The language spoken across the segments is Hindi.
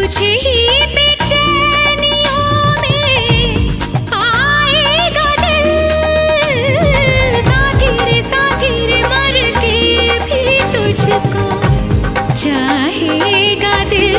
तुझे ही बेचैनियों में आएगा दिल, साथी रे मर के भी तुझको चाहेगा दिल,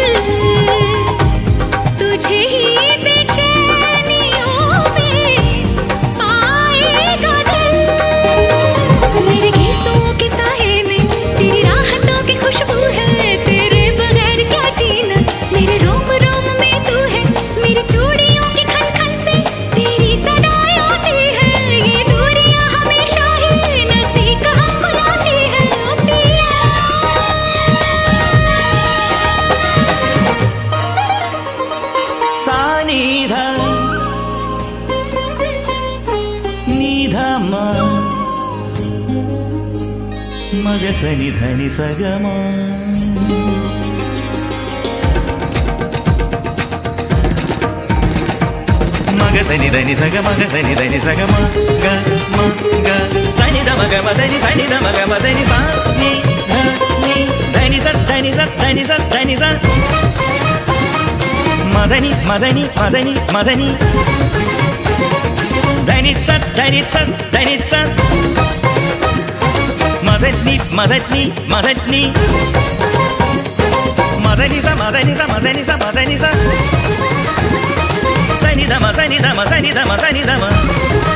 तुझे ही बेचैनियों में आएगा दिल। मेरे गीसों के साए में तेरी राहतों की खुशबू है, तेरे बगैर क्या जीना, मेरे रोम रोम में तू है, मेरी चूड़ियों की खन खन से तेरी सदाएं आती है, ये दूरियां हमेशा ही नजदीक हमको लाती है। ओ पिया सानिधा निधमा मग सनि धनि सगमा मग सनि धनि सग मग सनि धनि सगमा ग म ग सनि ध मग म धनि सनि ध मग म धनि सा नि धनि स धनि स धनि स धनि स मदनि मदनि मदनि मदनि धनि स धनि स धनि स मदनि मदनि मदनि मदनि स मदनि स मदनि स मदनि स सनि ध म सनि ध म सनि ध म सनि ध म